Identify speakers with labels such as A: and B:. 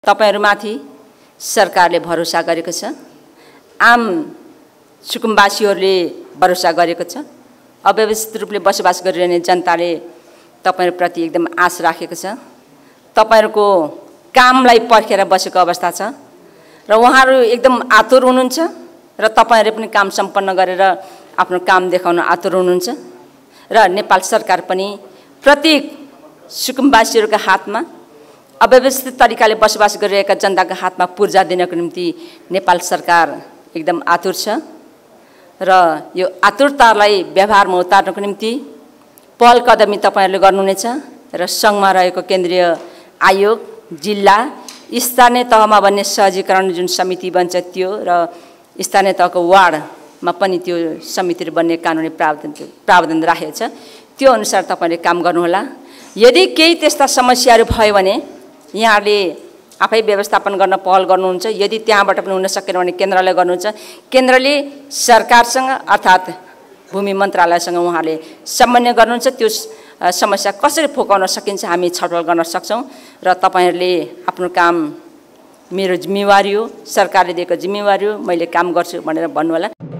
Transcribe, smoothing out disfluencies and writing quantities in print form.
A: तपाईहरुमाथि सरकारले भरोसा गरेको छ, आम सुकुम्बासीहरूले भरोसा गरेको छ, अव्यवस्थित रूपले बसोबास गरिरहने जनताले तपाईहरुप्रति एकदम आश राखेको छ। तपाईहरुको कामलाई पर्खेर बसेको अवस्था छ र उहाँहरू एकदम आतुर हुनुहुन्छ र तपाईहरुले पनि काम सम्पन्न गरेर आफ्नो काम देखाउन आतुर हुनुहुन्छ र नेपाल सरकार पनि प्रत्येक सुकुम्बासीहरूका हातमा अव्यवस्थित तरिकाले बसोबास गरिरहेका जनताका हातमा पूर्जा दिनको निम्ति नेपाल सरकार एकदम आतुर छ र यो आतुरतालाई व्यवहारमा उतार्नको निम्ति पहल कदमी तपाईहरुले गर्नुहुनेछ र संघमा रहेको केन्द्रीय आयोग, जिल्ला, स्थानीय तहमा बन्ने सहजीकरण जुन समिति बन्छ त्यो र स्थानीय तहको वार्डमा पनि त्यो समितिहरू बन्ने कानुनी प्रावधान राखेको छ, त्यो अनुसार तपाईले काम गर्नुहोला। यदि केही त्यस्ता समस्याहरू भयो भने यहाँले आफै व्यवस्थापन गर्न पहल गर्नुहुन्छ, यदि त्यहाँबाट पनि हुन सकेन भने केन्द्रले गर्नुहुन्छ। केन्द्रले सरकारसँग अर्थात् भूमि मन्त्रालयसँग उहाँले समन्वय गर्नुहुन्छ, त्यो समस्या कसरी फोकाउन सकिन्छ हामी छलफल गर्न सक्छौं र तपाईहरुले आफ्नो काम मेरो जिम्मेवारी हो, सरकारले दिएको जिम्मेवारी हो, मैले काम गर्छु भनेर भन्नु होला।